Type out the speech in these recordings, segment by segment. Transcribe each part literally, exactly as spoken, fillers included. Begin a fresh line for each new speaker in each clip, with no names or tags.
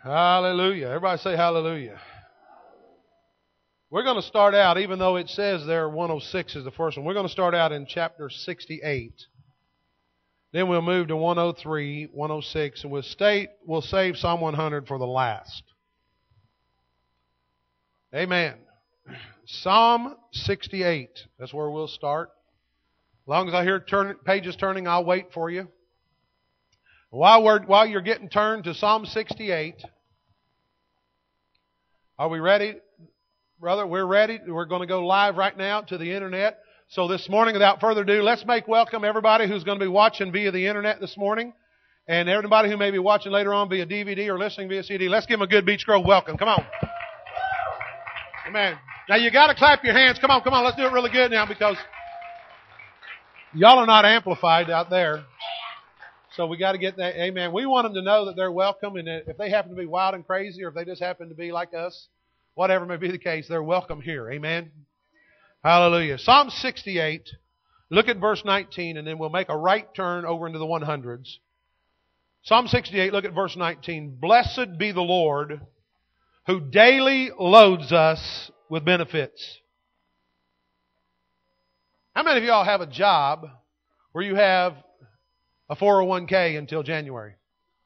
Hallelujah. Everybody say hallelujah. We're going to start out, even though it says there one oh six is the first one, we're going to start out in chapter sixty-eight. Then we'll move to one oh three, one oh six, and we'll, stay, we'll save Psalm one hundred for the last. Amen. Psalm sixty-eight. That's where we'll start. As long as I hear turn, pages turning, I'll wait for you. While, we're, while you're getting turned to Psalm sixty-eight, are we ready? Brother, we're ready. We're going to go live right now to the internet. So this morning, without further ado, let's make welcome everybody who's going to be watching via the internet this morning. And everybody who may be watching later on via D V D or listening via C D. Let's give them a good Beech Grove welcome. Come on. Amen. Now you got to clap your hands. Come on, come on. Let's do it really good now because y'all are not amplified out there. So we got to get that. Amen. We want them to know that they're welcome, and if they happen to be wild and crazy, or if they just happen to be like us, whatever may be the case, they're welcome here. Amen. Hallelujah. Psalm sixty-eight. Look at verse nineteen, and then we'll make a right turn over into the one hundreds. Psalm sixty-eight. Look at verse nineteen. Blessed be the Lord, who daily loads us with benefits. How many of y'all have a job where you have a four oh one k until January?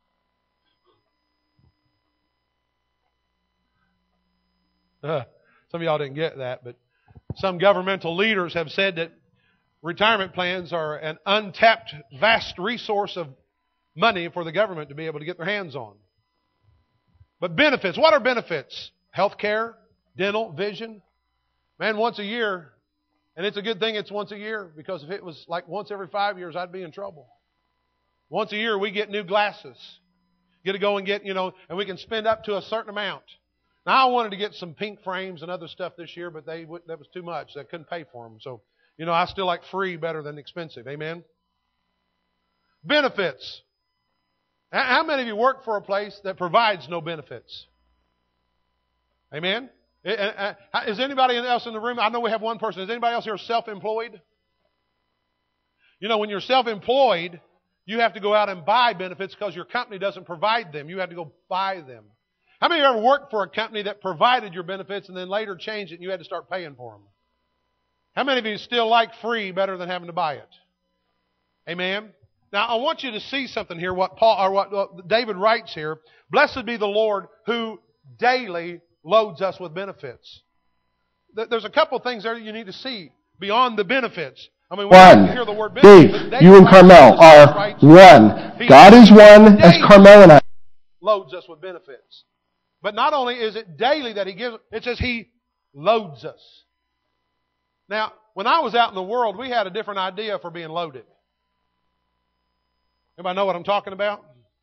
Uh, some of y'all didn't get that, but some governmental leaders have said that retirement plans are an untapped, vast resource of money for the government to be able to get their hands on. But benefits, what are benefits? Health care, dental, vision. Man, once a year, and it's a good thing it's once a year, because if it was like once every five years, I'd be in trouble. Once a year, we get new glasses. Get to go and get, you know, and we can spend up to a certain amount. Now, I wanted to get some pink frames and other stuff this year, but they that was too much. I couldn't pay for them. So, you know, I still like free better than expensive. Amen? Benefits. How many of you work for a place that provides no benefits? Amen? Is anybody else in the room? I know we have one person. Is anybody else here self-employed? You know, when you're self-employed, you have to go out and buy benefits because your company doesn't provide them. You have to go buy them. How many of you ever worked for a company that provided your benefits and then later changed it and you had to start paying for them? How many of you still like free better than having to buy it? Amen? Now, I want you to see something here, what Paul or what, what David writes here. Blessed be the Lord who daily loads us with benefits. There's a couple things there you need to see beyond the benefits. I mean,
one.
Hear the word benefits,
Dave, you and Carmel are one. God is one as Carmel and I.
Loads us with benefits. But not only is it daily that He gives, it says He loads us. Now, when I was out in the world, we had a different idea for being loaded. Anybody know what I'm talking about?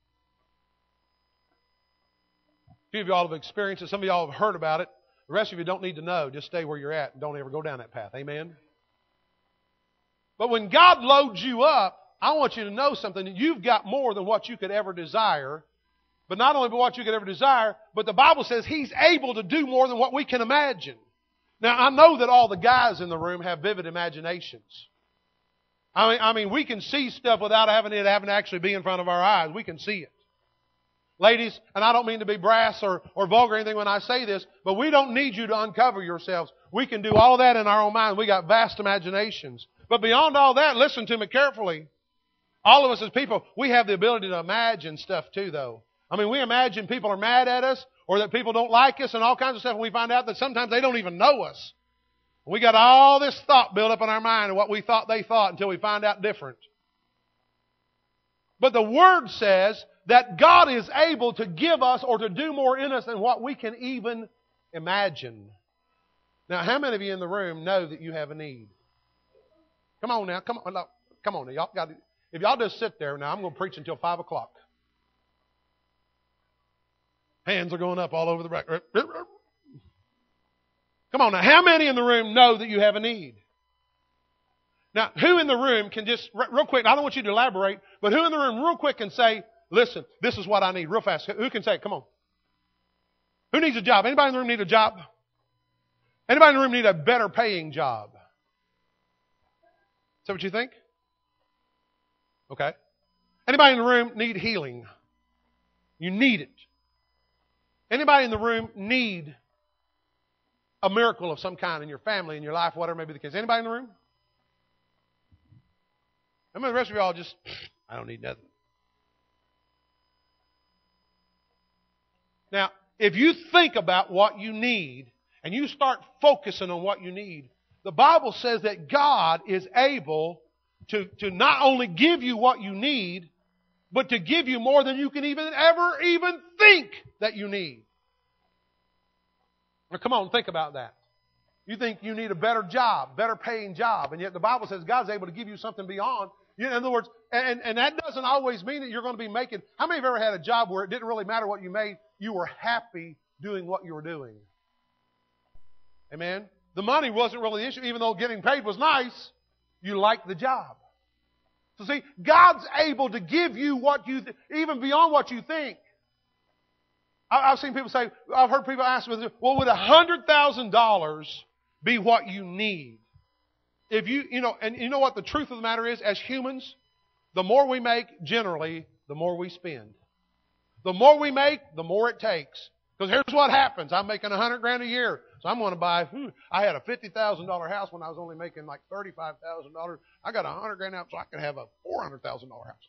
A few of y'all have experienced it. Some of y'all have heard about it. The rest of you don't need to know. Just stay where you're at and don't ever go down that path. Amen? But when God loads you up, I want you to know something. You've got more than what you could ever desire. But not only what you could ever desire, but the Bible says He's able to do more than what we can imagine. Now, I know that all the guys in the room have vivid imaginations. I mean, I mean, we can see stuff without having it having to actually be in front of our eyes. We can see it. Ladies, and I don't mean to be brass or, or vulgar or anything when I say this, but we don't need you to uncover yourselves. We can do all of that in our own mind. We got vast imaginations. But beyond all that, listen to me carefully. All of us as people, we have the ability to imagine stuff too, though. I mean, we imagine people are mad at us or that people don't like us and all kinds of stuff, and we find out that sometimes they don't even know us. We got all this thought built up in our mind of what we thought they thought until we find out different. But the Word says that God is able to give us or to do more in us than what we can even imagine. Now, how many of you in the room know that you have a need? Come on now. Come on. Come on now. Y'all got to, if y'all just sit there now, I'm going to preach until five o'clock. Hands are going up all over the back. Come on now. How many in the room know that you have a need? Now, who in the room can just, real quick, I don't want you to elaborate, but who in the room real quick can say, listen, this is what I need, real fast. Who can say it? Come on. Who needs a job? Anybody in the room need a job? Anybody in the room need a better paying job? Is that what you think? Okay. Anybody in the room need healing? You need it. Anybody in the room need a miracle of some kind in your family, in your life, whatever may be the case? Anybody in the room? I mean, the rest of y'all just, I don't need nothing. Now, if you think about what you need and you start focusing on what you need, the Bible says that God is able to, to not only give you what you need, but to give you more than you can even ever even think that you need. Now, come on, think about that. You think you need a better job, better paying job, and yet the Bible says God's able to give you something beyond. You know, in other words, and, and that doesn't always mean that you're going to be making... How many of you ever had a job where it didn't really matter what you made? You were happy doing what you were doing. Amen? The money wasn't really the issue. Even though getting paid was nice, you liked the job. So see, God's able to give you what you... Th- even beyond what you think. I, I've seen people say... I've heard people ask me, well, would one hundred thousand dollars be what you need? If you, you know, and you know what the truth of the matter is, as humans, the more we make, generally, the more we spend. The more we make, the more it takes. Because here's what happens. I'm making a hundred grand a year. So I'm going to buy, hmm, I had a fifty thousand dollars house when I was only making like thirty-five thousand dollars. I got a hundred grand out so I can have a four hundred thousand dollars house.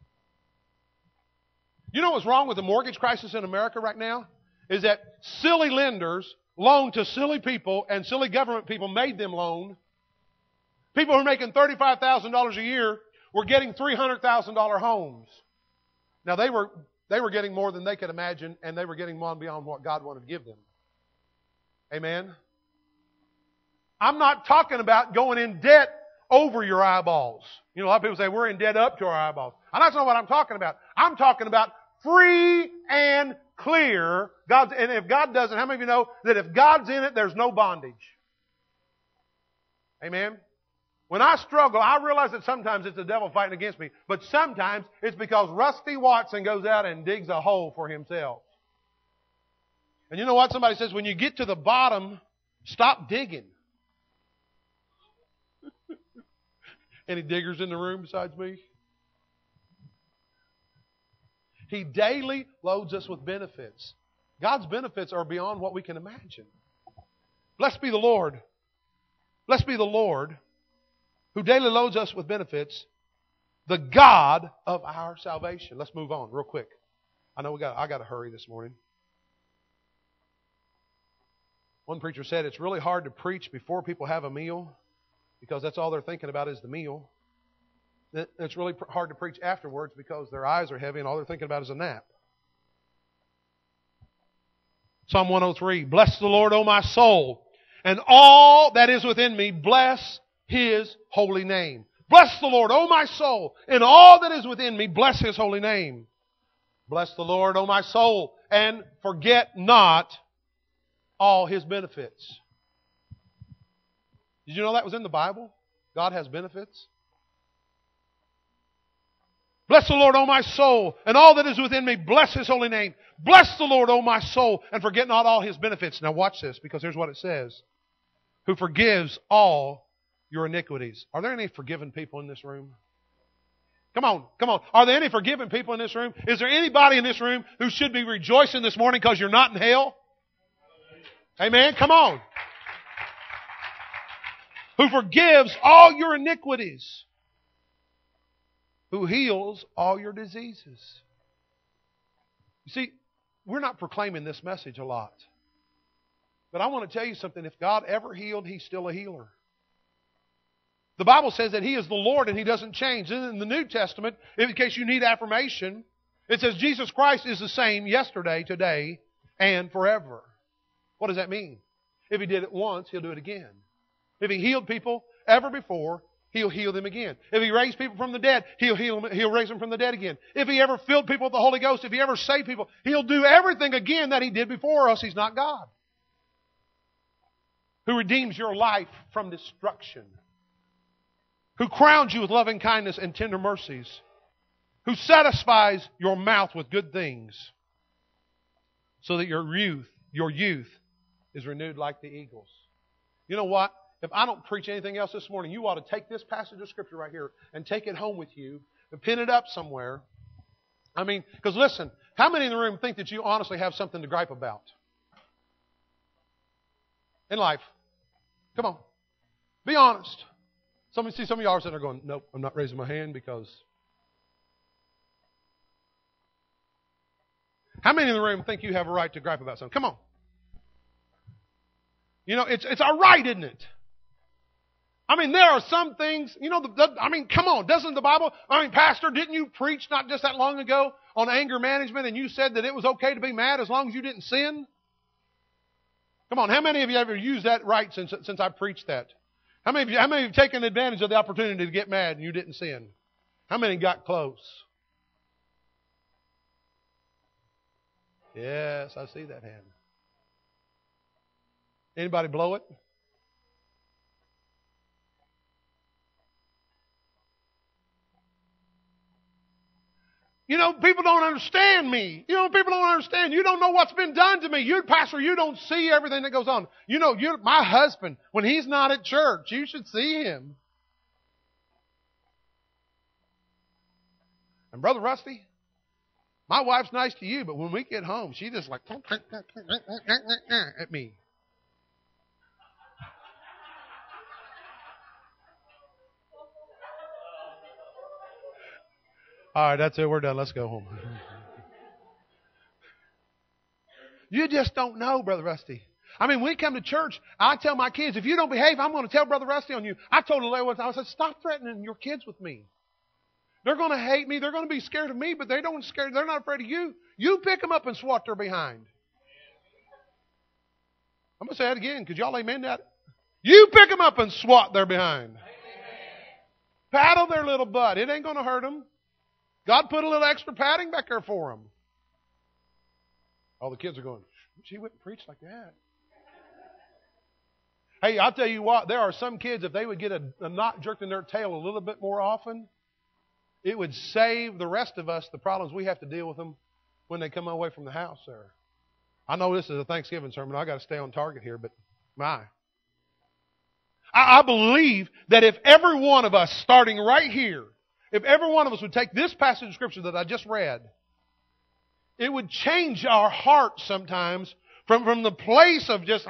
You know what's wrong with the mortgage crisis in America right now? Is that silly lenders loan to silly people and silly government people made them loan. People who are making thirty-five thousand dollars a year were getting three hundred thousand dollars homes. Now, they were they were getting more than they could imagine, and they were getting more beyond what God wanted to give them. Amen? I'm not talking about going in debt over your eyeballs. You know, a lot of people say, we're in debt up to our eyeballs. And that's not what I'm talking about. I'm talking about free and clear. God's, and if God doesn't, how many of you know that if God's in it, there's no bondage? Amen? When I struggle, I realize that sometimes it's the devil fighting against me. But sometimes it's because Rusty Watson goes out and digs a hole for himself. And you know what? Somebody says, when you get to the bottom, stop digging. Any diggers in the room besides me? He daily loads us with benefits. God's benefits are beyond what we can imagine. Blessed be the Lord. Blessed be the Lord, who daily loads us with benefits, the God of our salvation. Let's move on real quick. I know we got. I got to hurry this morning. One preacher said it's really hard to preach before people have a meal because that's all they're thinking about is the meal. It's really hard to preach afterwards because their eyes are heavy and all they're thinking about is a nap. Psalm one oh three, bless the Lord, O my soul, and all that is within me, bless His holy name. Bless the Lord, O my soul, and all that is within me, bless His holy name. Bless the Lord, O my soul, and forget not all His benefits. Did you know that was in the Bible? God has benefits. Bless the Lord, O my soul, and all that is within me, bless His holy name. Bless the Lord, O my soul, and forget not all His benefits. Now watch this, because here's what it says. Who forgives all your iniquities. Are there any forgiven people in this room? Come on, come on. Are there any forgiven people in this room? Is there anybody in this room who should be rejoicing this morning because you're not in hell? Amen? Come on. Who forgives all your iniquities. Who heals all your diseases. You see, we're not proclaiming this message a lot. But I want to tell you something. If God ever healed, He's still a healer. The Bible says that He is the Lord and He doesn't change. In the New Testament, in case you need affirmation, it says Jesus Christ is the same yesterday, today, and forever. What does that mean? If He did it once, He'll do it again. If He healed people ever before, He'll heal them again. If He raised people from the dead, He'll heal them, He'll raise them from the dead again. If He ever filled people with the Holy Ghost, if He ever saved people, He'll do everything again that He did before, or else He's not God. Who redeems your life from destruction. Who crowns you with loving kindness and tender mercies. Who satisfies your mouth with good things, so that your youth, your youth is renewed like the eagles. You know what? If I don't preach anything else this morning, you ought to take this passage of Scripture right here and take it home with you and pin it up somewhere. I mean, because listen, How many in the room think that you honestly have something to gripe about in life? Come on. Be honest. Some, see, some of y'all are sitting there going, nope, I'm not raising my hand because... How many in the room think you have a right to gripe about something? Come on. You know, it's it's our right, isn't it? I mean, there are some things, you know, the, the, I mean, come on, doesn't the Bible, I mean, Pastor, didn't you preach not just that long ago on anger management and you said that it was okay to be mad as long as you didn't sin? Come on, how many of you ever used that right since since I preached that? How many of you, how many of you have taken advantage of the opportunity to get mad and you didn't sin? How many got close? Yes, I see that hand. Anybody blow it? You know, people don't understand me. You know, people don't understand. You don't know what's been done to me. You, pastor, you don't see everything that goes on. You know, you, my husband, when he's not at church, you should see him. And Brother Rusty, my wife's nice to you, but when we get home, she just like at me. All right, that's it. We're done. Let's go home. You just don't know, Brother Rusty. I mean, when we come to church, I tell my kids, if you don't behave, I'm going to tell Brother Rusty on you. I told Larry one time, I said, stop threatening your kids with me. They're going to hate me. They're going to be scared of me, but they don't scare. They're not afraid of you. You pick them up and swat their behind. I'm going to say that again because y'all amen that. You pick them up and swat their behind. Paddle their little butt. It ain't going to hurt them. God put a little extra padding back there for them. All the kids are going, she wouldn't preach like that. Hey, I'll tell you what, there are some kids, if they would get a, a knot jerked in their tail a little bit more often, it would save the rest of us the problems we have to deal with them when they come away from the house there. I know this is a Thanksgiving sermon. I've got to stay on target here, but my. I, I believe that if every one of us, starting right here, if every one of us would take this passage of Scripture that I just read, it would change our hearts sometimes from, from the place of just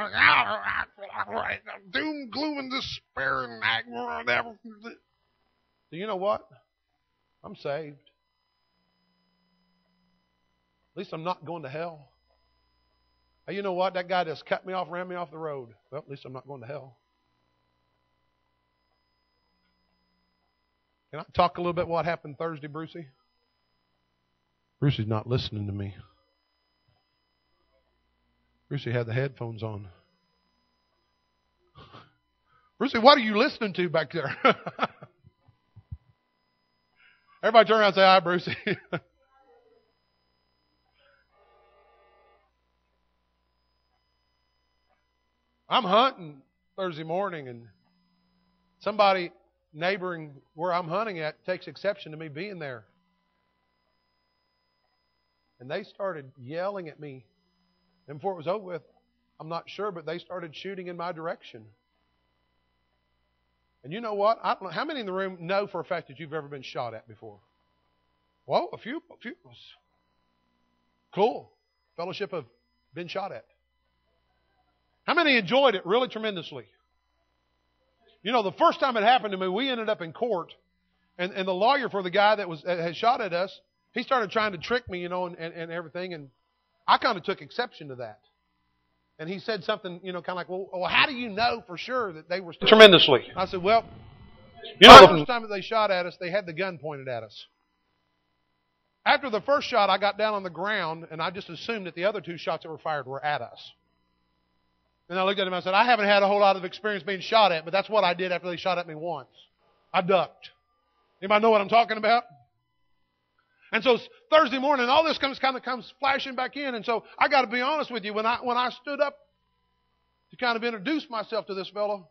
doom, gloom, and despair and whatever. Do you know what? I'm saved. At least I'm not going to hell. Hey, you know what? That guy just cut me off, ran me off the road. Well, at least I'm not going to hell. Can I talk a little bit what happened Thursday, Brucey? Brucey's not listening to me. Brucey had the headphones on. Brucey, what are you listening to back there? Everybody turn around and say, hi, Brucey. I'm hunting Thursday morning, and somebody neighboring where I'm hunting at takes exception to me being there. And they started yelling at me. And before it was over with, I'm not sure, but they started shooting in my direction. And you know what? I don't know. How many in the room know for a fact that you've ever been shot at before? Well, a few. A few. Cool. Fellowship of been shot at. How many enjoyed it really tremendously? You know, the first time it happened to me, we ended up in court, and, and the lawyer for the guy that was that had shot at us, he started trying to trick me, you know, and, and, and everything, and I kind of took exception to that. And he said something, you know, kind of like, well, well, how do you know for sure that they were still...
Tremendously.
I said, well, you know, the first time that they shot at us, they had the gun pointed at us. After the first shot, I got down on the ground, and I just assumed that the other two shots that were fired were at us. And I looked at him and I said, I haven't had a whole lot of experience being shot at, but that's what I did after they shot at me once. I ducked. Anybody know what I'm talking about? And so Thursday morning, all this comes kind of comes flashing back in. And so I got to be honest with you, when I when I stood up to kind of introduce myself to this fellow,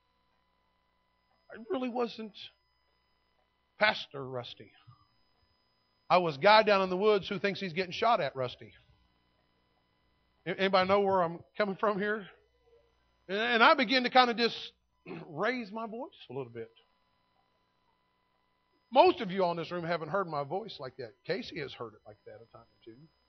I really wasn't Pastor Rusty. I was a guy down in the woods who thinks he's getting shot at, Rusty. Anybody know where I'm coming from here? And I began to kind of just raise my voice a little bit. Most of you all in this room haven't heard my voice like that. Casey has heard it like that a time or two.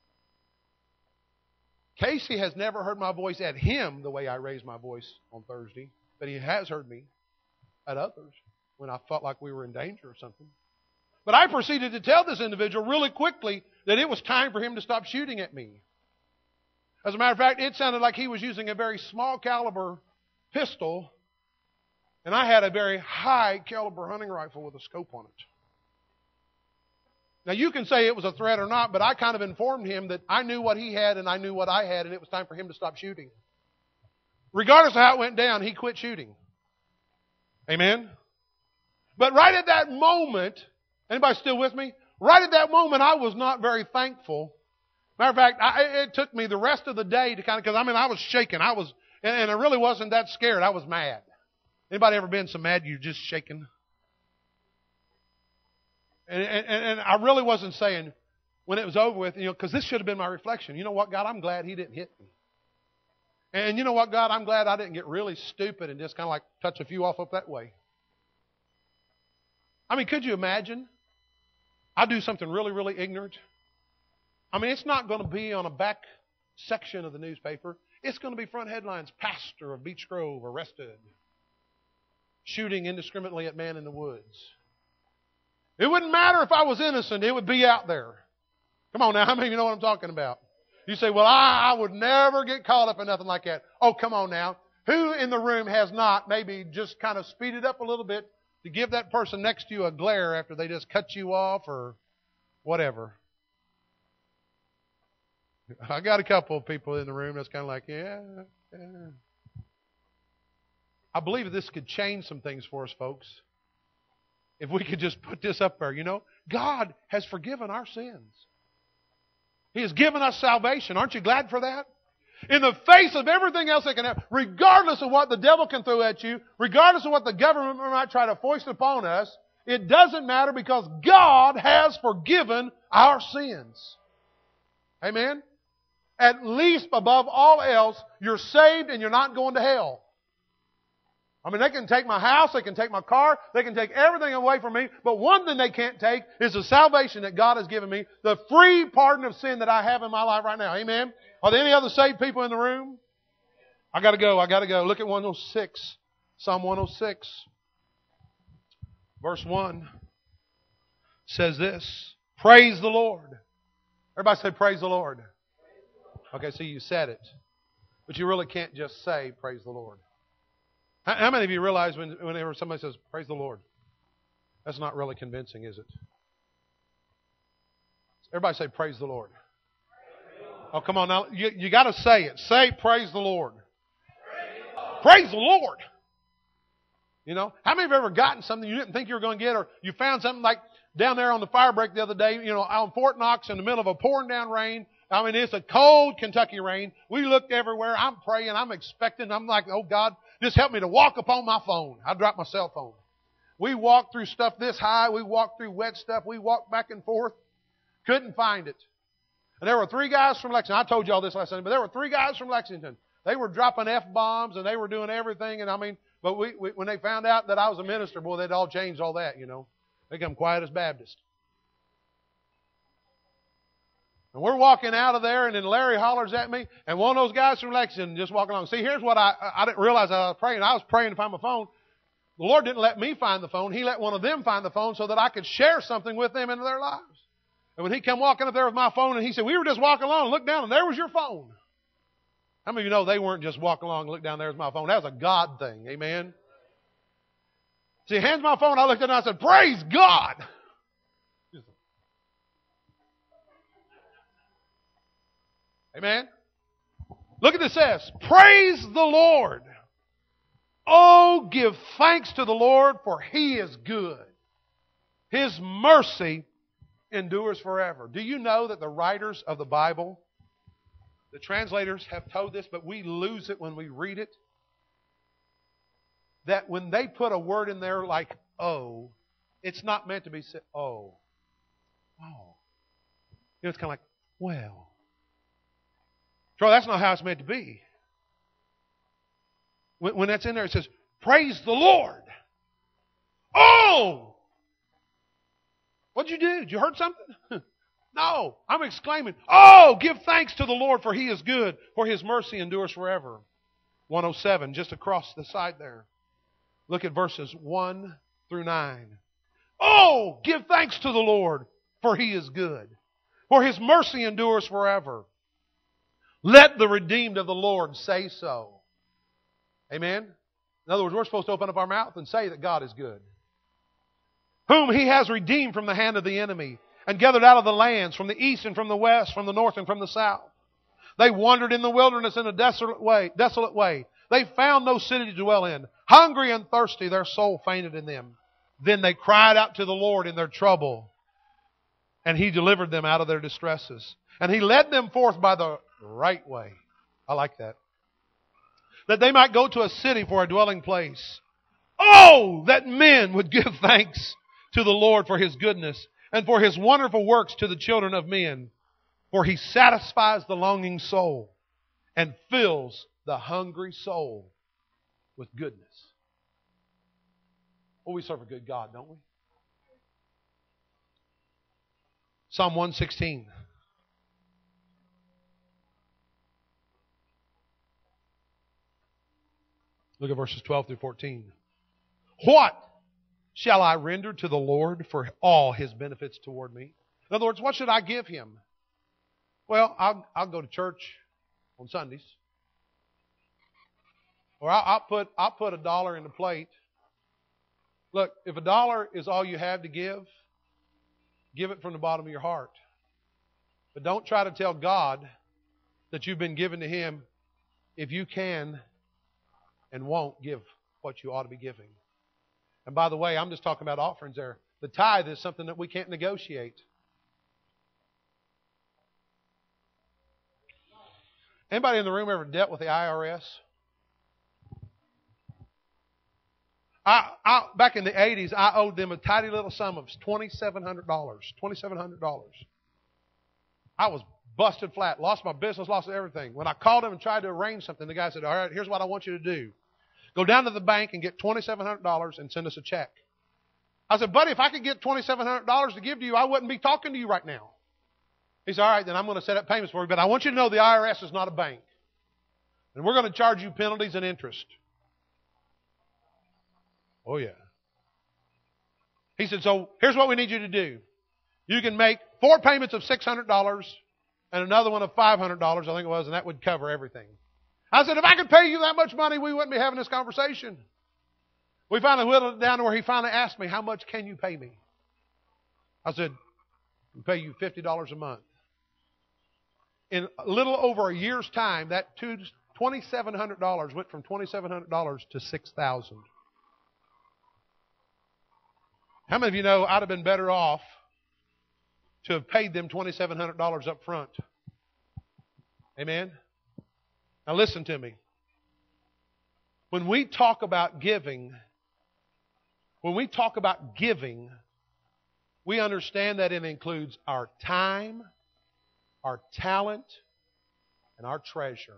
Casey has never heard my voice at him the way I raised my voice on Thursday, but he has heard me at others when I felt like we were in danger or something. But I proceeded to tell this individual really quickly that it was time for him to stop shooting at me. As a matter of fact, it sounded like he was using a very small caliber pistol, and I had a very high caliber hunting rifle with a scope on it. Now, you can say it was a threat or not, but I kind of informed him that I knew what he had and I knew what I had, and it was time for him to stop shooting. Regardless of how it went down, he quit shooting. Amen? But right at that moment, anybody still with me? Right at that moment, I was not very thankful. Matter of fact, I, it took me the rest of the day to kind of, because I mean, I was shaking. I was, and, and I really wasn't that scared. I was mad. Anybody ever been so mad you're just shaking? And, and, and I really wasn't saying when it was over with, you know, because this should have been my reflection. You know what, God, I'm glad he didn't hit me. And you know what, God, I'm glad I didn't get really stupid and just kind of like touch a few off up that way. I mean, could you imagine? I do something really, really ignorant. I mean, it's not going to be on a back section of the newspaper. It's going to be front headlines. Pastor of Beech Grove arrested. Shooting indiscriminately at man in the woods. It wouldn't matter if I was innocent. It would be out there. Come on now. How many of you know what I'm talking about? You say, well, I, I would never get caught up in nothing like that. Oh, come on now. Who in the room has not maybe just kind of speeded up a little bit to give that person next to you a glare after they just cut you off or whatever? I got a couple of people in the room that's kind of like, yeah, yeah. I believe that this could change some things for us, folks. If we could just put this up there, you know, God has forgiven our sins. He has given us salvation. Aren't you glad for that? In the face of everything else that can happen, regardless of what the devil can throw at you, regardless of what the government might try to foist upon us, it doesn't matter because God has forgiven our sins. Amen? At least above all else, you're saved and you're not going to hell. I mean, they can take my house, they can take my car, they can take everything away from me, but one thing they can't take is the salvation that God has given me, the free pardon of sin that I have in my life right now. Amen? Are there any other saved people in the room? I got to go, I got to go. Look at one oh six, Psalm one oh six. Verse one says this, praise the Lord. Everybody say, praise the Lord. Okay, so you said it, but you really can't just say, praise the Lord. How many of you realize when, whenever somebody says, praise the Lord, that's not really convincing, is it? Everybody say, praise the Lord. Praise the Lord. Oh, come on now. You, you got to say it. Say, praise the Lord. Praise the Lord. Praise the Lord. You know, how many of you have ever gotten something you didn't think you were going to get, or you found something like down there on the fire break the other day, you know, out in Fort Knox in the middle of a pouring down rain. I mean, it's a cold Kentucky rain. We looked everywhere. I'm praying. I'm expecting. I'm like, oh, God, just help me to walk upon my phone. I dropped my cell phone. We walked through stuff this high. We walked through wet stuff. We walked back and forth. Couldn't find it. And there were three guys from Lexington. I told you all this last Sunday, but there were three guys from Lexington. They were dropping F-bombs and they were doing everything. And I mean, but we, we when they found out that I was a minister, boy, they'd all changed all that, you know. They come quiet as Baptists. And we're walking out of there, and then Larry hollers at me, and one of those guys from Lexington just walking along. See, here's what I I didn't realize I was praying. I was praying to find my phone. The Lord didn't let me find the phone. He let one of them find the phone so that I could share something with them into their lives. And when he come walking up there with my phone, and he said, we were just walking along and looked down, and there was your phone. How many of you know they weren't just walking along and looked down, there's my phone? That was a God thing. Amen? See, he hands my phone. I looked at it and I said, praise God. Amen? Look at this says, praise the Lord. Oh, give thanks to the Lord, for He is good. His mercy endures forever. Do you know that the writers of the Bible, the translators have told this, but we lose it when we read it? That when they put a word in there like oh, it's not meant to be said, oh. Oh. You know, it's kind of like, well. Troy, that's not how it's meant to be. When, when that's in there, it says, praise the Lord. Oh! What'd you do? Did you hurt something? No, I'm exclaiming, oh, give thanks to the Lord, for He is good, for His mercy endures forever. one oh seven, just across the side there. Look at verses one through nine. Oh, give thanks to the Lord, for He is good, for His mercy endures forever. Let the redeemed of the Lord say so. Amen? In other words, we're supposed to open up our mouth and say that God is good. Whom He has redeemed from the hand of the enemy, and gathered out of the lands, from the east and from the west, from the north and from the south. They wandered in the wilderness in a desolate way. Desolate way. They found no city to dwell in. Hungry and thirsty, their soul fainted in them. Then they cried out to the Lord in their trouble, and He delivered them out of their distresses. And He led them forth by the right way. I like that. That they might go to a city for a dwelling place. Oh, that men would give thanks to the Lord for His goodness, and for His wonderful works to the children of men. For He satisfies the longing soul, and fills the hungry soul with goodness. Well, we serve a good God, don't we? Psalm one sixteen. Look at verses twelve through fourteen. What shall I render to the Lord for all His benefits toward me? In other words, what should I give Him? Well, I'll, I'll go to church on Sundays. Or I'll, I'll put I'll put a dollar in the plate. Look, if a dollar is all you have to give, give it from the bottom of your heart. But don't try to tell God that you've been given to Him if you can and won't give what you ought to be giving. And by the way, I'm just talking about offerings there. The tithe is something that we can't negotiate. Anybody in the room ever dealt with the I R S? I, I, back in the eighties, I owed them a tidy little sum of twenty-seven hundred dollars. twenty-seven hundred dollars. I was busted flat. Lost my business, lost everything. When I called him and tried to arrange something, the guy said, all right, here's what I want you to do. Go down to the bank and get twenty-seven hundred dollars and send us a check. I said, buddy, if I could get twenty-seven hundred dollars to give to you, I wouldn't be talking to you right now. He said, all right, then I'm going to set up payments for you. But I want you to know the I R S is not a bank. And we're going to charge you penalties and interest. Oh, yeah. He said, so here's what we need you to do. You can make four payments of six hundred dollars and another one of five hundred dollars, I think it was, and that would cover everything. I said, if I could pay you that much money, we wouldn't be having this conversation. We finally whittled it down to where he finally asked me, how much can you pay me? I said, I'll pay you fifty dollars a month. In a little over a year's time, that twenty-seven hundred dollars went from twenty-seven hundred dollars to six thousand dollars. How many of you know I'd have been better off to have paid them twenty-seven hundred dollars up front? Amen? Now listen to me. When we talk about giving, when we talk about giving, we understand that it includes our time, our talent, and our treasure.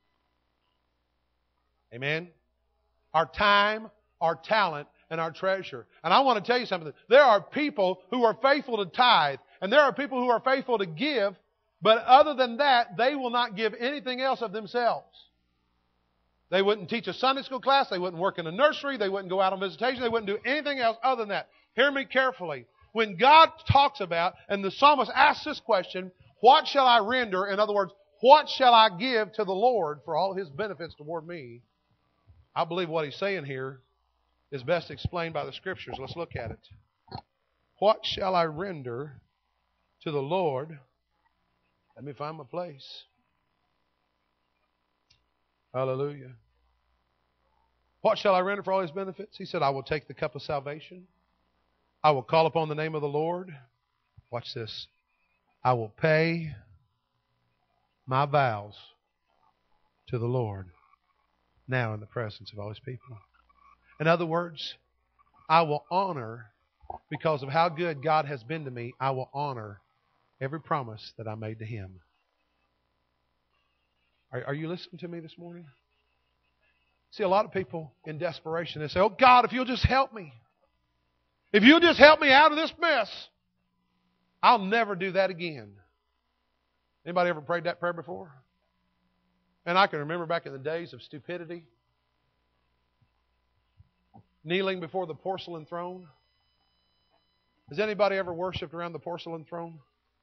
Amen? Our time, our talent, and our treasure. And I want to tell you something. There are people who are faithful to tithe, and there are people who are faithful to give, but other than that, they will not give anything else of themselves. They wouldn't teach a Sunday school class. They wouldn't work in a nursery. They wouldn't go out on visitation. They wouldn't do anything else other than that. Hear me carefully. When God talks about, and the psalmist asks this question, what shall I render? In other words, what shall I give to the Lord for all His benefits toward me? I believe what he's saying here is best explained by the Scriptures. Let's look at it. What shall I render to the Lord? Let me find my place. Hallelujah. What shall I render for all His benefits? He said, I will take the cup of salvation. I will call upon the name of the Lord. Watch this. I will pay my vows to the Lord now in the presence of all His people. In other words, I will honor, because of how good God has been to me, I will honor every promise that I made to Him. Are, are you listening to me this morning? See, a lot of people in desperation, they say, oh God, if you'll just help me. If you'll just help me out of this mess. I'll never do that again. Anybody ever prayed that prayer before? And I can remember back in the days of stupidity, kneeling before the porcelain throne. Has anybody ever worshipped around the porcelain throne?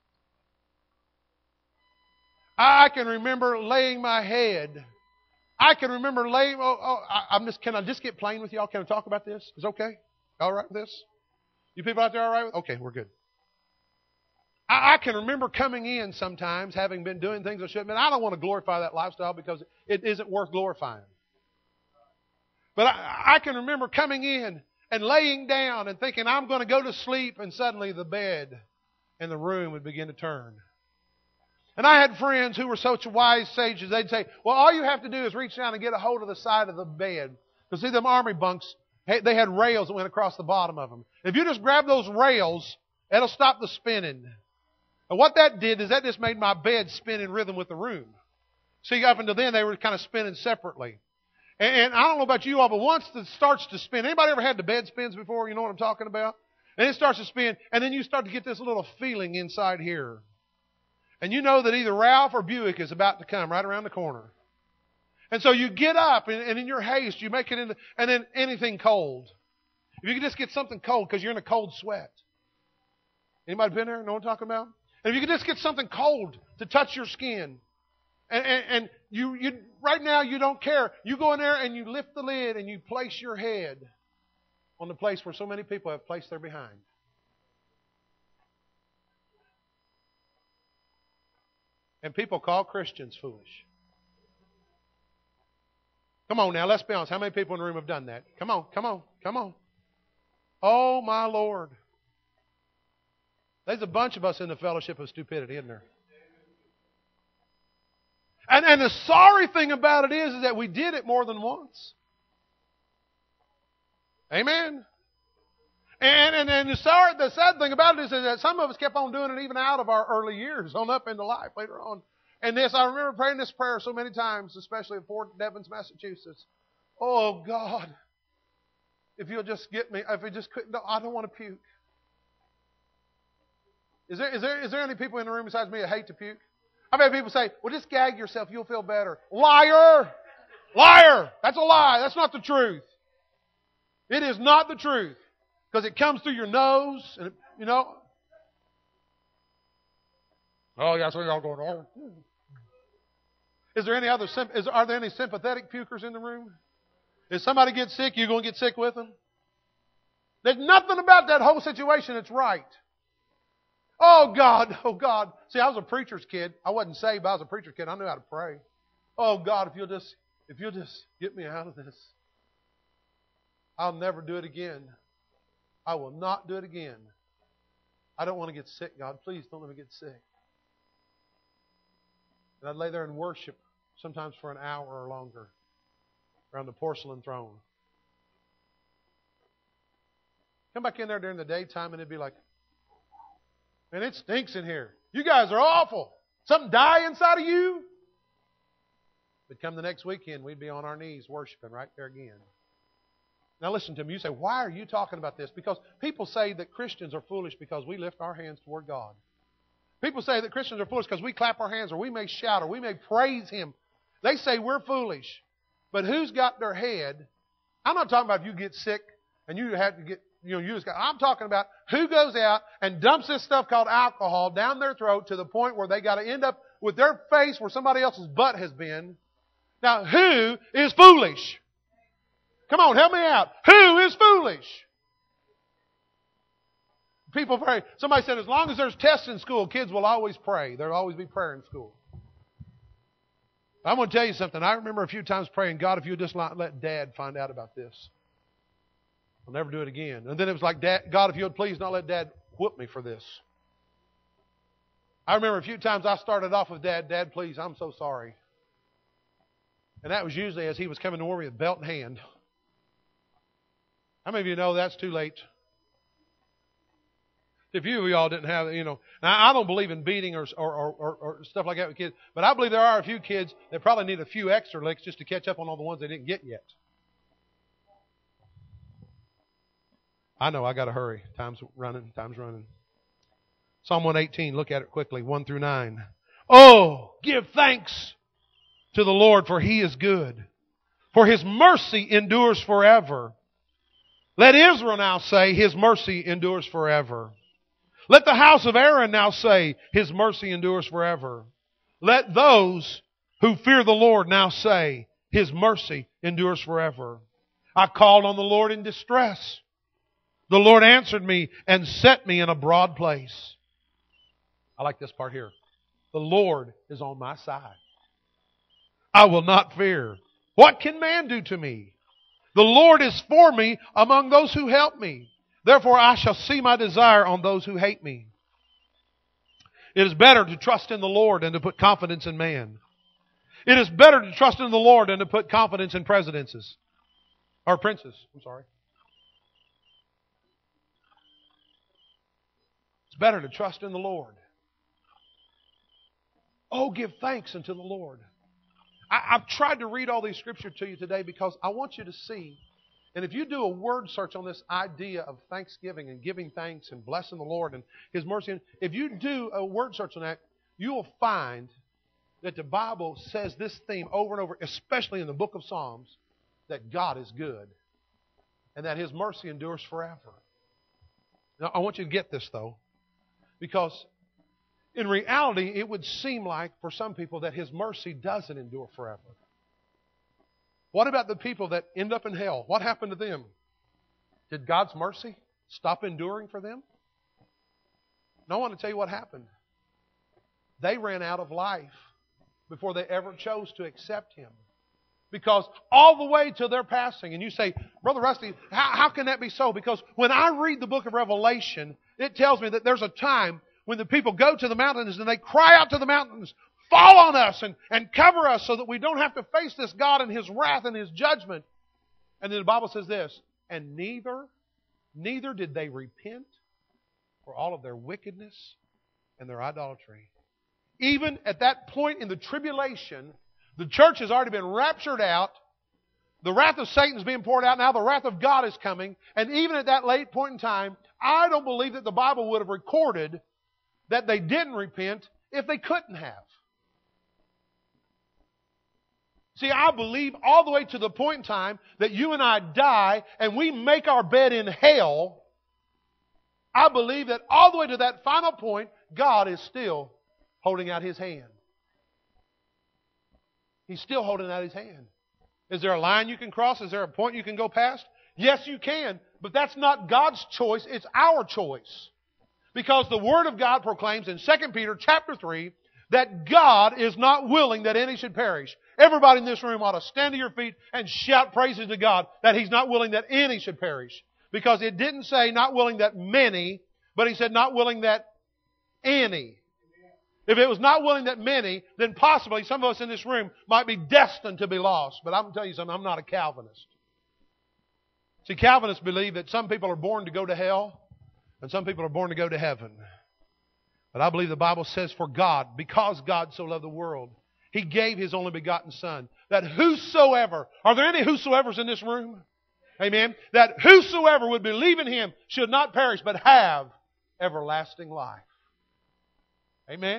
I can remember laying my head. I can remember laying. Oh, oh, I, I'm just. Can I just get plain with y'all? Can I talk about this? Is it okay? All right with this? You people out there all right with? Okay, we're good. I, I can remember coming in sometimes, having been doing things I shouldn't. And I don't want to glorify that lifestyle because it isn't worth glorifying. But I, I can remember coming in and laying down and thinking I'm going to go to sleep, and suddenly the bed and the room would begin to turn. And I had friends who were such wise sages, they'd say, well, all you have to do is reach down and get a hold of the side of the bed. Because see, them army bunks, they had rails that went across the bottom of them. If you just grab those rails, it'll stop the spinning. And what that did is that just made my bed spin in rhythm with the room. See, up until then, they were kind of spinning separately. And, and I don't know about you all, but once it starts to spin, anybody ever had the bed spins before? You know what I'm talking about? And it starts to spin, and then you start to get this little feeling inside here. And you know that either Ralph or Buick is about to come right around the corner. And so you get up, and, and in your haste, you make it into, and then anything cold. If you can just get something cold, because you're in a cold sweat. Anybody been there? Know what I'm talking about? And if you can just get something cold to touch your skin, and, and, and you, you right now you don't care. You go in there and you lift the lid and you place your head on the place where so many people have placed their behind. And people call Christians foolish. Come on now, let's be honest. How many people in the room have done that? Come on, come on, come on. Oh, my Lord. There's a bunch of us in the fellowship of stupidity, isn't there? And, and the sorry thing about it is, is that we did it more than once. Amen? And, and, and the, sorry, the sad thing about it is that some of us kept on doing it even out of our early years, on up into life later on. And this, I remember praying this prayer so many times, especially in Fort Devens, Massachusetts. Oh, God, if you'll just get me, if you just couldn't, no, I don't want to puke. Is there, is there, is there any people in the room besides me that hate to puke? I've had people say, well, just gag yourself, you'll feel better. Liar! Liar! That's a lie. That's not the truth. It is not the truth. Because it comes through your nose, and it, you know. Oh, yeah, so y'all going, oh. Is there any other, is, are there any sympathetic pukers in the room? If somebody gets sick, you're going to get sick with them? There's nothing about that whole situation that's right. Oh, God, oh, God. See, I was a preacher's kid. I wasn't saved, but I was a preacher's kid. I knew how to pray. Oh, God, if you'll just, if you'll just get me out of this, I'll never do it again. I will not do it again. I don't want to get sick, God. Please don't let me get sick. And I'd lay there and worship, sometimes for an hour or longer, around the porcelain throne. Come back in there during the daytime and it'd be like, man, it stinks in here. You guys are awful. Something die inside of you? But come the next weekend, we'd be on our knees worshiping right there again. Now listen to me. You say, why are you talking about this? Because people say that Christians are foolish because we lift our hands toward God. People say that Christians are foolish because we clap our hands or we may shout or we may praise Him. They say we're foolish. But who's got their head? I'm not talking about if you get sick and you have to get, you know, you just got, I'm talking about who goes out and dumps this stuff called alcohol down their throat to the point where they got to end up with their face where somebody else's butt has been. Now, who is foolish? Come on, help me out. Who is foolish? People pray. Somebody said, as long as there's tests in school, kids will always pray. There'll always be prayer in school. I'm going to tell you something. I remember a few times praying, God, if you'll just not let Dad find out about this, I'll never do it again. And then it was like, Dad, God, if you would please not let Dad whoop me for this. I remember a few times I started off with Dad, Dad, please, I'm so sorry. And that was usually as he was coming toward me with belt in hand. How many of you know that's too late? A few of y'all didn't have, you know. Now, I don't believe in beating or, or, or, or stuff like that with kids, but I believe there are a few kids that probably need a few extra licks just to catch up on all the ones they didn't get yet. I know, I got to hurry. Time's running, time's running. Psalm one eighteen, look at it quickly, one through nine. Oh, give thanks to the Lord, for He is good. For His mercy endures forever. Let Israel now say, His mercy endures forever. Let the house of Aaron now say, His mercy endures forever. Let those who fear the Lord now say, His mercy endures forever. I called on the Lord in distress. The Lord answered me and set me in a broad place. I like this part here. The Lord is on my side. I will not fear. What can man do to me? The Lord is for me among those who help me. Therefore I shall see my desire on those who hate me. It is better to trust in the Lord than to put confidence in man. It is better to trust in the Lord than to put confidence in presidences. Or princes, I'm sorry. It's better to trust in the Lord. Oh, give thanks unto the Lord. I, I've tried to read all these scriptures to you today because I want you to see, and if you do a word search on this idea of thanksgiving and giving thanks and blessing the Lord and His mercy, if you do a word search on that, you will find that the Bible says this theme over and over, especially in the book of Psalms, that God is good and that His mercy endures forever. Now, I want you to get this, though, because in reality, it would seem like for some people that His mercy doesn't endure forever. What about the people that end up in hell? What happened to them? Did God's mercy stop enduring for them? No, I want to tell you what happened. They ran out of life before they ever chose to accept Him. Because all the way to their passing, and you say, Brother Rusty, how, how can that be so? Because when I read the book of Revelation, it tells me that there's a time when the people go to the mountains and they cry out to the mountains, fall on us and, and cover us so that we don't have to face this God and His wrath and His judgment. And then the Bible says this, and neither, neither did they repent for all of their wickedness and their idolatry. Even at that point in the tribulation, the church has already been raptured out. The wrath of Satan is being poured out. Now the wrath of God is coming. And even at that late point in time, I don't believe that the Bible would have recorded that they didn't repent if they couldn't have. See, I believe all the way to the point in time that you and I die and we make our bed in hell, I believe that all the way to that final point, God is still holding out His hand. He's still holding out His hand. Is there a line you can cross? Is there a point you can go past? Yes, you can, but that's not God's choice, it's our choice. Because the Word of God proclaims in Second Peter chapter three that God is not willing that any should perish. Everybody in this room ought to stand to your feet and shout praises to God that He's not willing that any should perish. Because it didn't say not willing that many, but He said not willing that any. If it was not willing that many, then possibly some of us in this room might be destined to be lost. But I'm going to tell you something, I'm not a Calvinist. See, Calvinists believe that some people are born to go to hell and some people are born to go to heaven. But I believe the Bible says for God, because God so loved the world, He gave His only begotten Son, that whosoever, are there any whosoevers in this room? Amen. That whosoever would believe in Him should not perish but have everlasting life. Amen.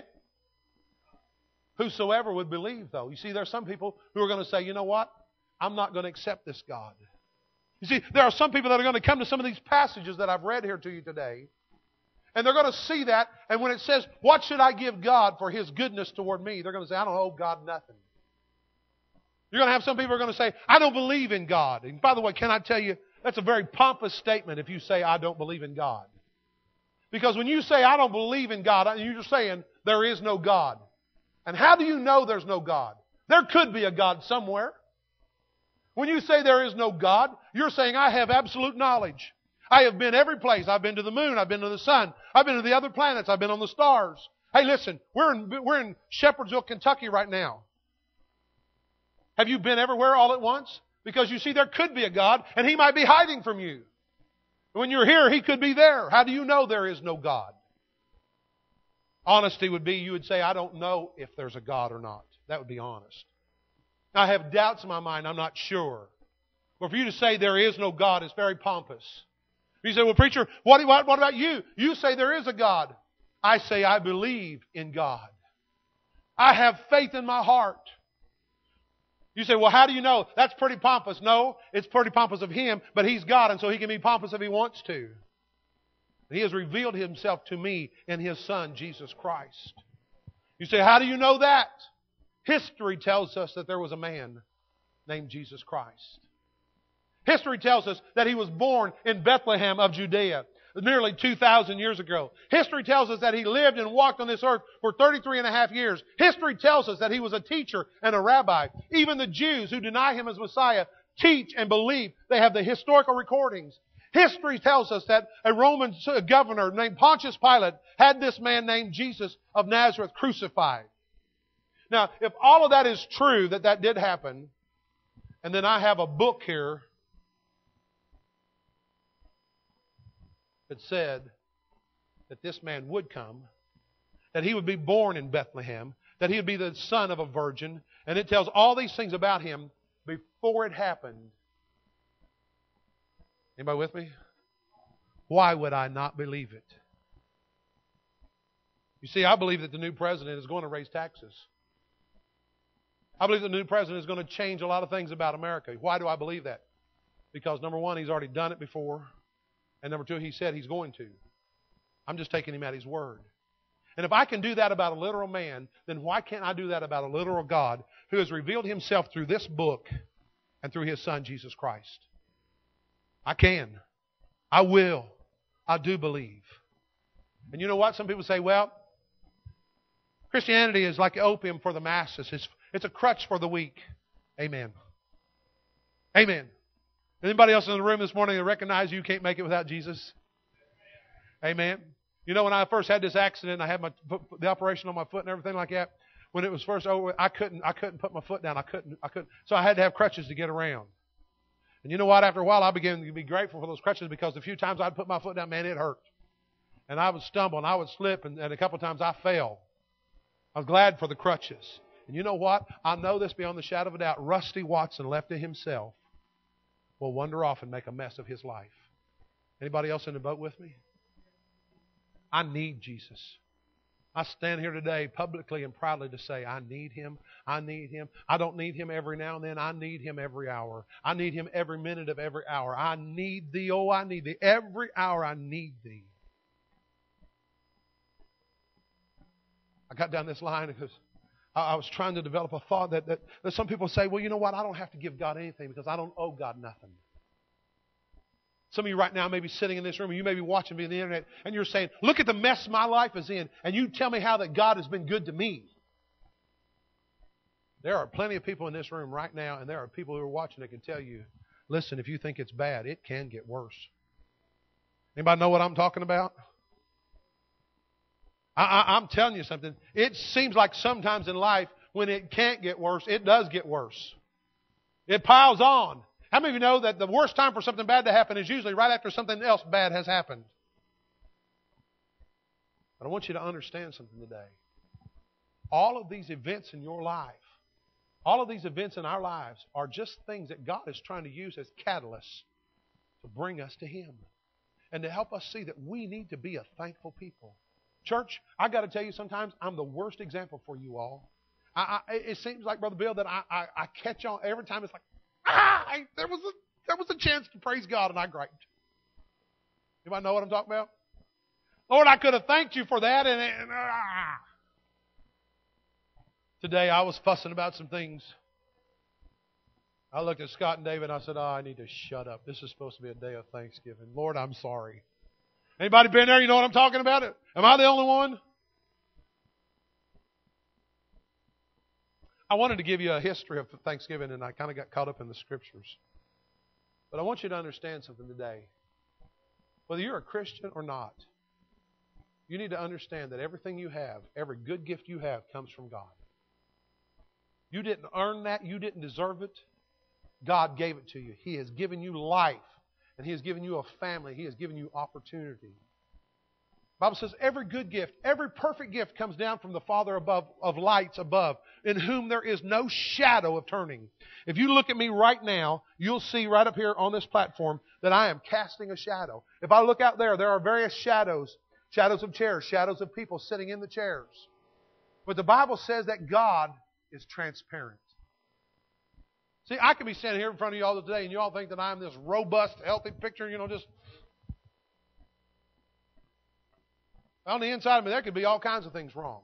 Whosoever would believe, though. You see, there are some people who are going to say, you know what? I'm not going to accept this God. You see, there are some people that are going to come to some of these passages that I've read here to you today, and they're going to see that, and when it says, what should I give God for His goodness toward me? They're going to say, I don't owe God nothing. You're going to have some people who are going to say, I don't believe in God. And by the way, can I tell you, that's a very pompous statement if you say, I don't believe in God. Because when you say, I don't believe in God, you're just saying, there is no God. And how do you know there's no God? There could be a God somewhere. When you say there is no God, you're saying, I have absolute knowledge. I have been every place. I've been to the moon. I've been to the sun. I've been to the other planets. I've been on the stars. Hey, listen, we're in, we're in Shepherdsville, Kentucky right now. Have you been everywhere all at once? Because you see, there could be a God, and He might be hiding from you. When you're here, He could be there. How do you know there is no God? Honesty would be, you would say, I don't know if there's a God or not. That would be honest. I have doubts in my mind. I'm not sure. But for you to say there is no God is very pompous. You say, well, preacher, what, what, what about you? You say there is a God. I say, I believe in God. I have faith in my heart. You say, well, how do you know? That's pretty pompous. No, it's pretty pompous of Him, but He's God, and so He can be pompous if He wants to. He has revealed Himself to me in His Son, Jesus Christ. You say, how do you know that? History tells us that there was a man named Jesus Christ. History tells us that He was born in Bethlehem of Judea nearly two thousand years ago. History tells us that He lived and walked on this earth for thirty-three and a half years. History tells us that He was a teacher and a rabbi. Even the Jews who deny Him as Messiah teach and believe. They have the historical recordings. History tells us that a Roman governor named Pontius Pilate had this man named Jesus of Nazareth crucified. Now, if all of that is true, that that did happen, and then I have a book here that said that this man would come, that He would be born in Bethlehem, that He would be the son of a virgin, and it tells all these things about Him before it happened. Anybody with me? Why would I not believe it? You see, I believe that the new president is going to raise taxes. I believe the new president is going to change a lot of things about America. Why do I believe that? Because number one, he's already done it before. And number two, he said he's going to. I'm just taking him at his word. And if I can do that about a literal man, then why can't I do that about a literal God who has revealed Himself through this book and through His Son, Jesus Christ? I can. I will. I do believe. And you know what? Some people say, well, Christianity is like opium for the masses. It's, it's a crutch for the weak. Amen. Amen. Anybody else in the room this morning that recognize you can't make it without Jesus? Amen. You know, when I first had this accident, I had my the operation on my foot and everything like that. When it was first over, I couldn't I couldn't put my foot down. I couldn't I couldn't. So I had to have crutches to get around. And you know what? After a while, I began to be grateful for those crutches because the few times I'd put my foot down, man, it hurt. And I would stumble and I would slip, and, and a couple of times I fell. I was glad for the crutches. And you know what? I know this beyond the shadow of a doubt. Rusty Watson, left to himself, will wander off and make a mess of his life. Anybody else in the boat with me? I need Jesus. I stand here today publicly and proudly to say, I need Him. I need Him. I don't need Him every now and then. I need Him every hour. I need Him every minute of every hour. I need Thee. Oh, I need Thee. Every hour I need Thee. I got down this line because I was trying to develop a thought that, that, that some people say, well, you know what? I don't have to give God anything because I don't owe God nothing. Some of you right now may be sitting in this room, or you may be watching me on the internet, and you're saying, look at the mess my life is in, and you tell me how that God has been good to me. There are plenty of people in this room right now, and there are people who are watching that can tell you, listen, if you think it's bad, it can get worse. Anybody know what I'm talking about? I, I, I'm telling you something. It seems like sometimes in life, when it can't get worse, it does get worse. It piles on. How many of you know that the worst time for something bad to happen is usually right after something else bad has happened? But I want you to understand something today. All of these events in your life, all of these events in our lives are just things that God is trying to use as catalysts to bring us to Him and to help us see that we need to be a thankful people. Church, I got to tell you, sometimes I'm the worst example for you all. I, I, it seems like, Brother Bill, that I, I, I catch on every time. It's like, ah, I, there was a there was a chance to praise God, and I griped. Anybody know what I'm talking about? Lord, I could have thanked You for that, and, and ah. Today I was fussing about some things. I looked at Scott and David, and I said, oh, I need to shut up. This is supposed to be a day of Thanksgiving. Lord, I'm sorry. Anybody been there? You know what I'm talking about? Am I the only one? I wanted to give you a history of Thanksgiving, and I kind of got caught up in the Scriptures. But I want you to understand something today. Whether you're a Christian or not, you need to understand that everything you have, every good gift you have, comes from God. You didn't earn that. You didn't deserve it. God gave it to you. He has given you life. And He has given you a family. He has given you opportunity. The Bible says every good gift, every perfect gift comes down from the Father above, of lights above, in whom there is no shadow of turning. If you look at me right now, you'll see right up here on this platform that I am casting a shadow. If I look out there, there are various shadows Shadows of chairs, shadows of people sitting in the chairs. But the Bible says that God is transparent. See, I could be standing here in front of you all today, and you all think that I'm this robust, healthy picture, you know, just... On the inside of me, there could be all kinds of things wrong.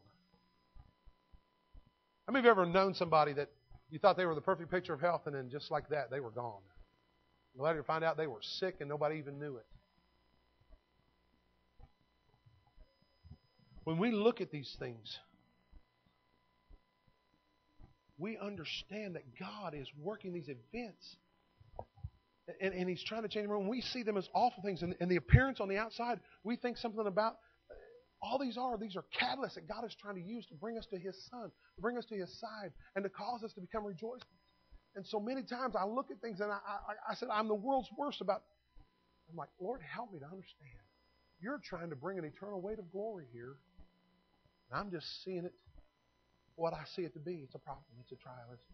How many of you ever known somebody that you thought they were the perfect picture of health, and then just like that, they were gone? And later you find out they were sick and nobody even knew it. When we look at these things, we understand that God is working these events. And, and He's trying to change them. When we see them as awful things, and, and the appearance on the outside, we think something about... All these are, these are catalysts that God is trying to use to bring us to His Son, to bring us to His side, and to cause us to become rejoicing. And so many times I look at things and I, I, I said, I'm the world's worst about... I'm like, Lord, help me to understand. You're trying to bring an eternal weight of glory here. And I'm just seeing it, what I see it to be. It's a problem. It's a trial. It's...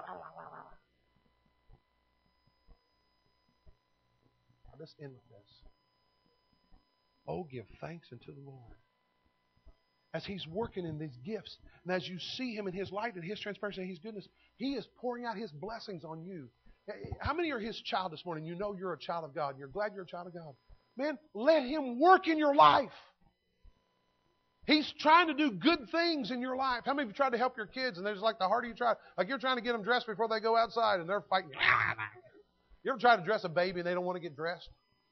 I'll just end with this. Oh, give thanks unto the Lord. As He's working in these gifts, and as you see Him in His light and His transparency and His goodness, He is pouring out His blessings on you. How many are His child this morning? You know you're a child of God, and you're glad you're a child of God. Man, let Him work in your life. He's trying to do good things in your life. How many of you tried to help your kids, and they're just like, the harder you try, like you're trying to get them dressed before they go outside, and they're fighting. You ever try to dress a baby and they don't want to get dressed?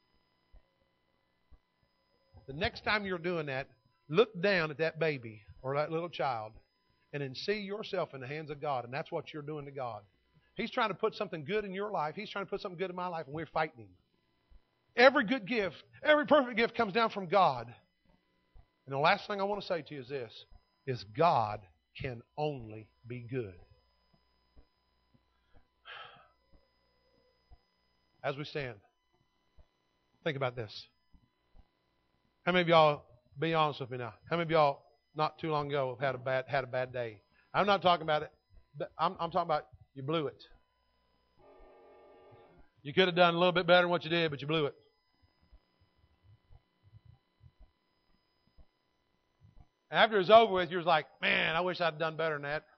The next time you're doing that, look down at that baby or that little child and then see yourself in the hands of God, and that's what you're doing to God. He's trying to put something good in your life. He's trying to put something good in my life, and we're fighting Him. Every good gift, every perfect gift comes down from God. And the last thing I want to say to you is this, is God can only be good. As we stand, think about this. How many of y'all, be honest with me now, how many of y'all not too long ago have had a bad had a bad day? I'm not talking about it. I'm, I'm talking about you blew it. You could have done a little bit better than what you did, but you blew it. After it was over with, you was like, man, I wish I'd done better than that.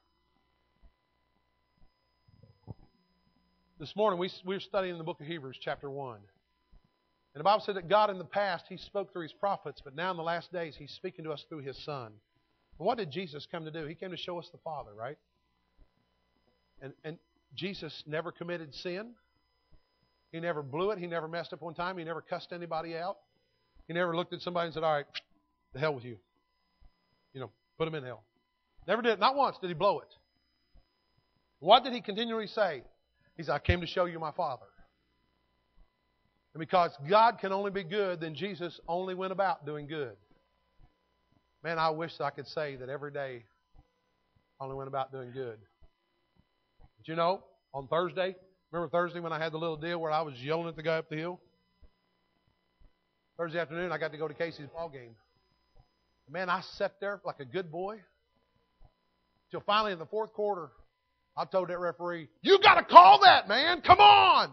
This morning, we, we were studying the book of Hebrews, chapter one. And the Bible said that God in the past, He spoke through His prophets, but now in the last days, He's speaking to us through His Son. And what did Jesus come to do? He came to show us the Father, right? And, and Jesus never committed sin. He never blew it. He never messed up one time. He never cussed anybody out. He never looked at somebody and said, all right, the hell with you. You know, put him in hell. Never did. Not once did He blow it. What did He continually say? He said, I came to show you my Father. And because God can only be good, then Jesus only went about doing good. Man, I wish I could say that every day I only went about doing good. But you know, on Thursday, remember Thursday when I had the little deal where I was yelling at the guy up the hill? Thursday afternoon, I got to go to Casey's ball game. Man, I sat there like a good boy till finally in the fourth quarter, I told that referee, you got to call that, man. Come on.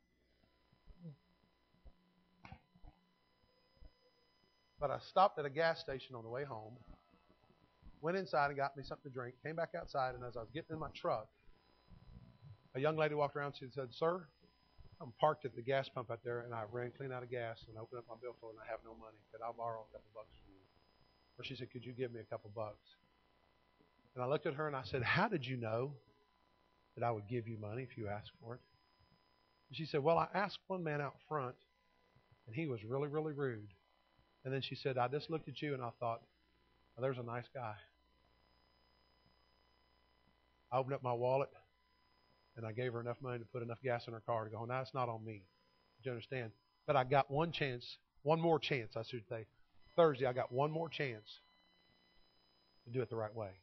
But I stopped at a gas station on the way home, went inside and got me something to drink, came back outside, and as I was getting in my truck, a young lady walked around and she said, sir, I'm parked at the gas pump out there, and I ran clean out of gas and opened up my billfold, and I have no money. Could I borrow a couple bucks from you? Or she said, could you give me a couple bucks? And I looked at her and I said, how did you know that I would give you money if you asked for it? And she said, well, I asked one man out front, and he was really, really rude. And then she said, I just looked at you and I thought, well, there's a nice guy. I opened up my wallet and I gave her enough money to put enough gas in her car to go, now it's not on me. Do you understand? But I got one chance, one more chance, I should say. Thursday, I got one more chance to do it the right way.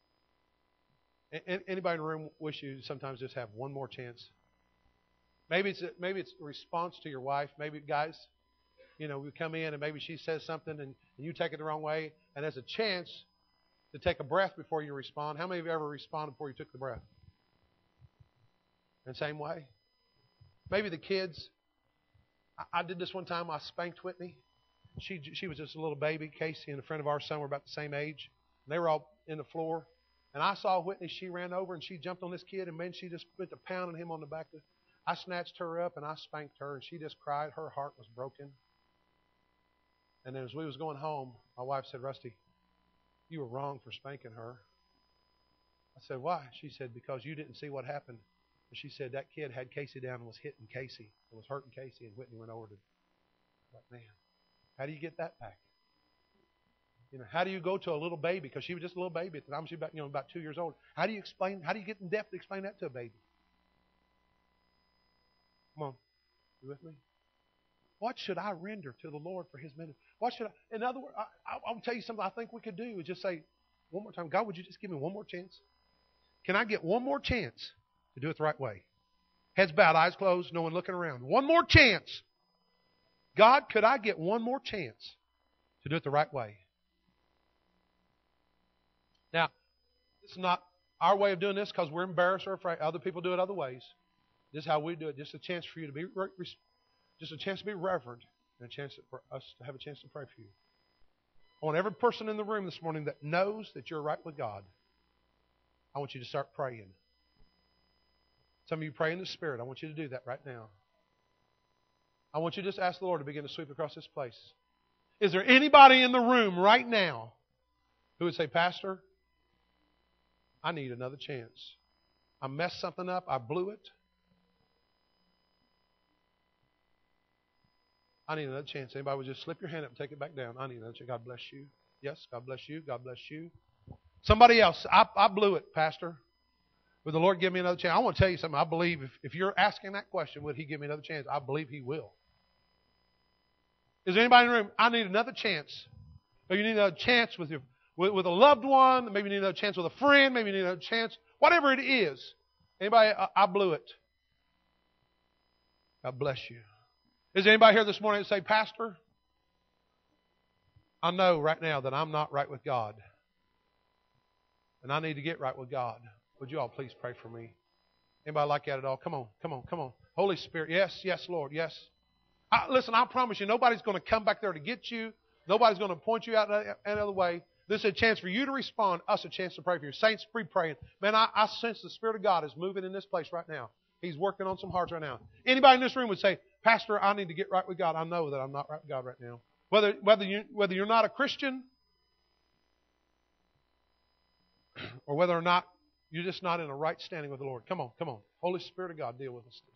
Anybody in the room wish you sometimes just have one more chance? Maybe it's a, maybe it's a response to your wife. Maybe, guys, you know, we come in and maybe she says something and, and you take it the wrong way, and there's a chance to take a breath before you respond. How many of you ever responded before you took the breath? In the same way? Maybe the kids. I, I did this one time. I spanked Whitney, she she was just a little baby. Casey and a friend of ours, son, were about the same age. And they were all in the floor. And I saw Whitney. She ran over and she jumped on this kid. And man, she just went to pounding him on the back. I snatched her up and I spanked her. And she just cried. Her heart was broken. And then as we was going home, my wife said, Rusty, you were wrong for spanking her. I said, why? She said, because you didn't see what happened. And she said, that kid had Casey down and was hitting Casey. It was hurting Casey. And Whitney went over to, like, man, how do you get that back? You know, how do you go to a little baby? Because she was just a little baby at the time. She was about, you know, about two years old. How do you explain, how do you get in depth to explain that to a baby? Come on. You with me? What should I render to the Lord for His ministry? What should I, in other words, I, I, I'll tell you something I think we could do is just say, one more time, God, would you just give me one more chance? Can I get one more chance to do it the right way? Heads bowed, eyes closed, no one looking around. One more chance. God, could I get one more chance to do it the right way? Now, this is not our way of doing this because we're embarrassed or afraid. Other people do it other ways. This is how we do it. Just a chance for you to be, just a chance to be reverent and a chance for us to have a chance to pray for you. I want every person in the room this morning that knows that you're right with God, I want you to start praying. Some of you pray in the Spirit. I want you to do that right now. I want you to just ask the Lord to begin to sweep across this place. Is there anybody in the room right now who would say, Pastor, I need another chance. I messed something up. I blew it. I need another chance. Anybody would just slip your hand up and take it back down. I need another chance. God bless you. Yes, God bless you. God bless you. Somebody else. I, I blew it, Pastor. Would the Lord give me another chance? I want to tell you something. I believe if, if you're asking that question, would He give me another chance? I believe He will. Is there anybody in the room? I need another chance. Maybe you need another chance with your with, with a loved one. Maybe you need another chance with a friend. Maybe you need another chance. Whatever it is. Anybody? I, I blew it. God bless you. Is there anybody here this morning that say, Pastor, I know right now that I'm not right with God. And I need to get right with God. Would you all please pray for me? Anybody like that at all? Come on, come on, come on. Holy Spirit, yes, yes, Lord, yes. I, listen, I promise you, nobody's going to come back there to get you. Nobody's going to point you out any other way. This is a chance for you to respond, us a chance to pray for you. Saints, be praying. Man, I, I sense the Spirit of God is moving in this place right now. He's working on some hearts right now. Anybody in this room would say, Pastor, I need to get right with God. I know that I'm not right with God right now. Whether whether you whether you're not a Christian or whether or not you're just not in a right standing with the Lord. Come on, come on. Holy Spirit of God, deal with us.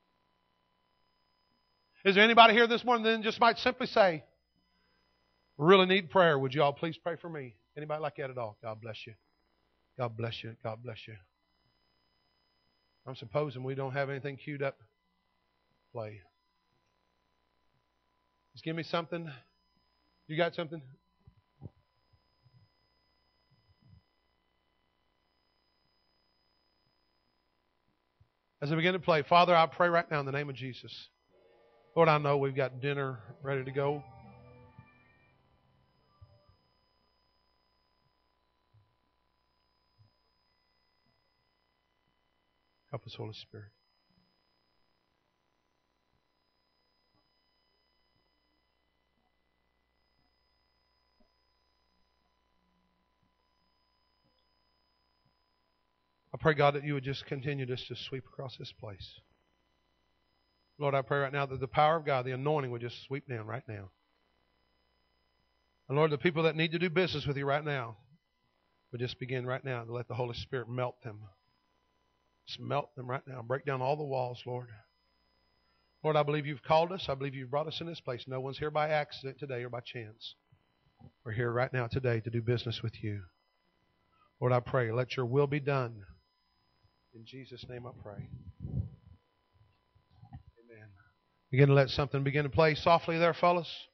Is there anybody here this morning that just might simply say, really need prayer? Would you all please pray for me? Anybody like that at all? God bless you. God bless you. God bless you. I'm supposing we don't have anything queued up. Play. Just give me something. You got something? As I begin to play, Father, I pray right now in the name of Jesus. Lord, I know we've got dinner ready to go. Help us, Holy Spirit. I pray, God, that you would just continue just to sweep across this place. Lord, I pray right now that the power of God, the anointing, would just sweep down right now. And Lord, the people that need to do business with you right now would just begin right now to let the Holy Spirit melt them. Just melt them right now. Break down all the walls, Lord. Lord, I believe you've called us. I believe you've brought us in this place. No one's here by accident today or by chance. We're here right now today to do business with you. Lord, I pray, let your will be done. In Jesus' name I pray. Amen. Begin to let something begin to play softly there, fellas.